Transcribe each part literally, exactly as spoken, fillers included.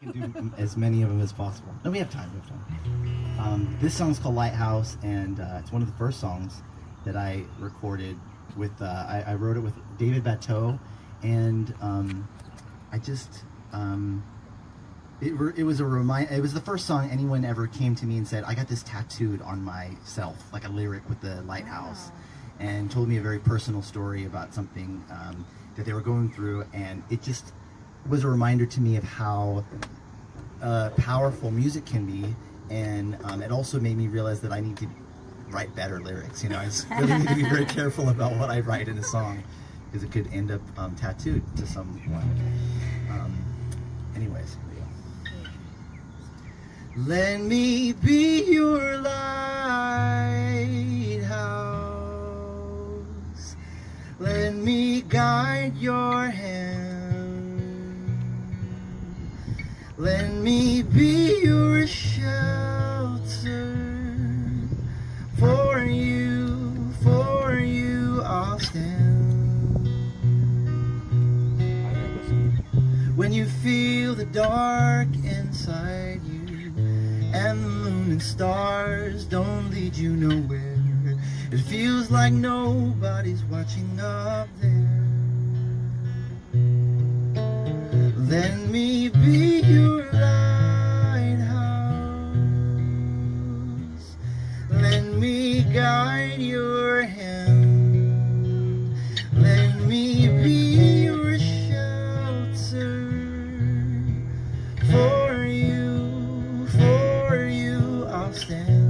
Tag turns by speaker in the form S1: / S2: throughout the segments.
S1: can do as many of them as possible. No, we have time. We have time. Um, this song's called Lighthouse, and uh, it's one of the first songs that I recorded with. Uh, I, I wrote it with David Bateau, and um, I just. Um, it, it was a remind. It was the first song anyone ever came to me and said, "I got this tattooed on myself," like a lyric with the lighthouse, wow. And told me a very personal story about something um, that they were going through, and it just was a reminder to me of how uh, powerful music can be, and um, it also made me realize that I need to write better lyrics. You know, I just really need to be very careful about what I write in a song, because it could end up um, tattooed to someone. Um, anyways, here we go. Let me be your lighthouse. Let me guide your hand. Let me be your shelter. For you, for you I'll stand. When you feel the dark inside you, and the moon and stars don't lead you nowhere, it feels like nobody's watching up there. Let me be your lighthouse. Let me guide your hand. Let me be your shelter. For you, for you I'll stand.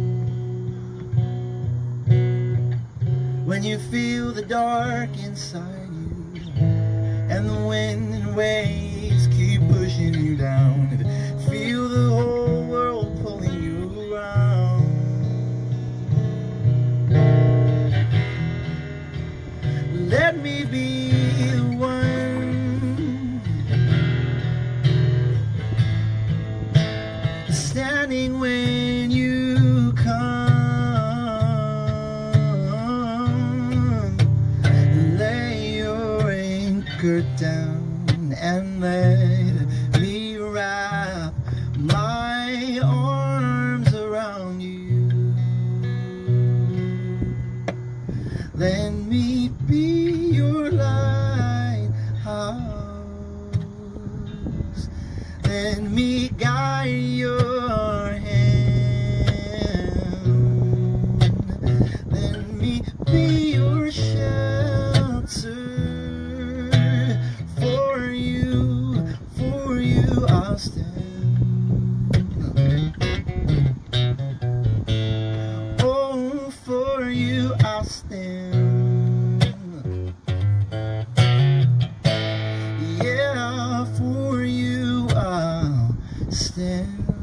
S1: When you feel the dark inside you, and the wind and waves keep pushing you down, and feel the whole world pulling you around. Let me be the one standing when you come. Lay your anchor down and let me wrap my arms around you. Let me be your lighthouse. Let me guide your hand. Let me be your shelter. For you, for you I'll stand. Oh, for you I'll stand. Yeah, for you I'll stand.